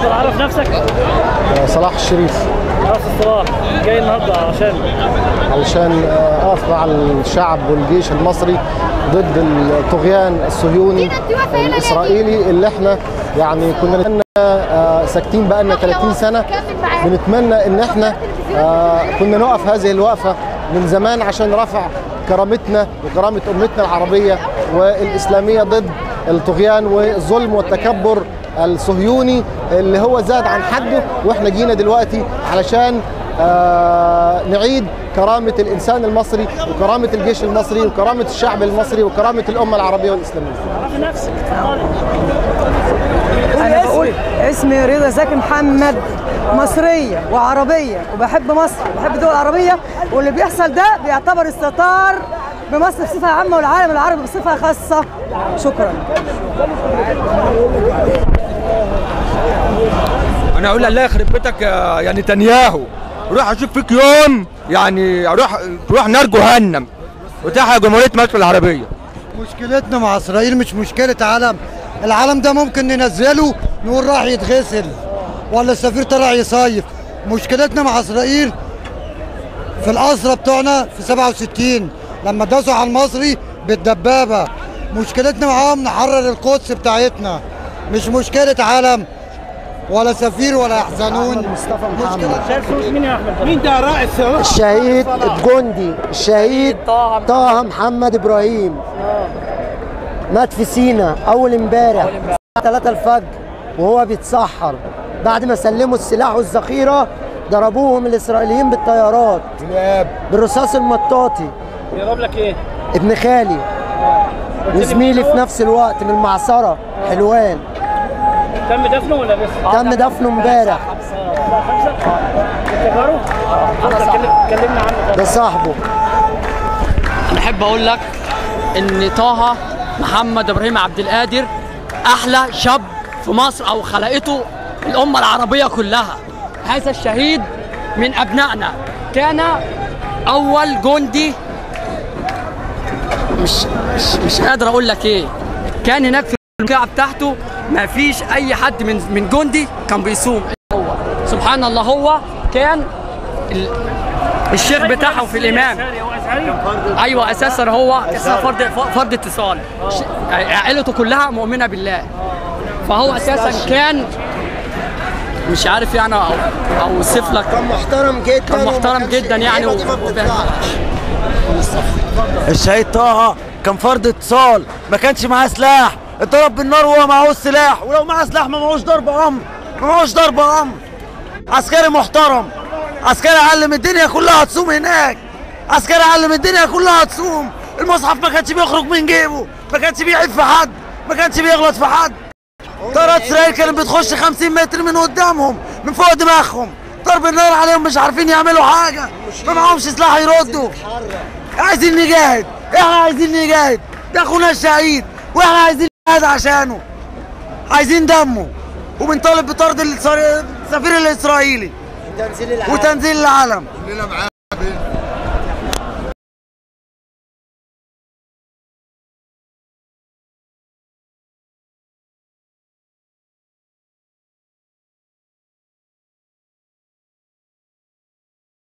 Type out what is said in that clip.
تعرف نفسك؟ صلاح الشريف. صلاح جاي النهارده علشان اقف مع الشعب والجيش المصري ضد الطغيان الصهيوني الاسرائيلي اللي احنا يعني كنا ساكتين بقالنا 30 سنه. بنتمنى ان احنا كنا نقف هذه الوقفه من زمان عشان رفع كرامتنا وكرامه امتنا العربيه والاسلاميه ضد الطغيان والظلم والتكبر الصهيوني اللي هو زاد عن حده. واحنا جينا دلوقتي علشان نعيد كرامة الإنسان المصري وكرامة الجيش المصري وكرامة الشعب المصري وكرامة الأمة العربية والإسلامية. عرفي نفسك، اتفضلي. أنا بقول اسمي رضا زكي محمد، مصرية وعربية وبحب مصر وبحب الدول العربية، واللي بيحصل ده بيعتبر استهتار بمصر بصفة عامة والعالم العربي بصفة خاصة. شكرا. أنا أقول الله يخرب بيتك يا نتنياهو، روح اشوف فيك يوم يعني تروح نار جهنم وتحيا جمهوريه مصر العربيه. مشكلتنا مع اسرائيل مش مشكله علم، العلم ده ممكن ننزله نقول راح يتغسل ولا السفير طلع يصيف. مشكلتنا مع اسرائيل في الاسرى بتوعنا في 67 لما داسوا على المصري بالدبابه. مشكلتنا معاهم نحرر القدس بتاعتنا، مش مشكله علم ولا سفير ولا يحزنون. مصطفى محمد. مين يا احمد؟ مين ده رائد الشهيد الجندي الشهيد طه محمد ابراهيم مات في سينا اول امبارح الساعه 3 الفجر وهو بيتسحر بعد ما سلموا السلاح والذخيره. ضربوهم الاسرائيليين بالطيارات بالرصاص المطاطي. بيضرب لك ايه؟ ابن خالي وزميلي في نفس الوقت من المعصره حلوان. تم دفنه ولا لسه؟ تم دفنه امبارح. كلمنا عنه. ده صاحبه. انا احب اقول لك ان طه محمد ابراهيم عبد القادر احلى شاب في مصر او خلقته الامه العربيه كلها. هذا الشهيد من ابنائنا، كان اول جندي مش قادر اقول لك ايه. كان هناك في القاعه بتاعته ما فيش اي حد من جندي كان بيصوم. هو سبحان الله هو كان الشيخ بتاعه في الامام. ايوه اساسا هو فرد اتصال. عائلته كلها مؤمنه بالله، فهو اساسا كان مش عارف يعني او اوصف لك. كان محترم جدا. كان محترم جدا يعني الشهيد طه كان فرد اتصال، ما كانش معاه سلاح، اتضرب بالنار وهو معهوش سلاح، ولو معاه سلاح ما معهوش ضرب امر، ما معهوش ضرب امر. عسكري محترم، عسكري علم الدنيا كلها تصوم هناك، عسكري علم الدنيا كلها تصوم. المصحف ما كانش بيخرج من جيبه، ما كانش بيعيب في حد، ما كانش بيغلط في حد. طيارات اسرائيل كانت بتخش 50 متر من قدامهم من فوق دماغهم، ضرب النار عليهم مش عارفين يعملوا حاجه، ما معهمش سلاح يردوا. عايزين نجاهد، احنا عايزين نجاهد، ده اخونا الشهيد واحنا عايزين نجاهد عشانه، عايزين دمه، وبنطالب بطرد السفير الاسرائيلي وتنزيل العلم.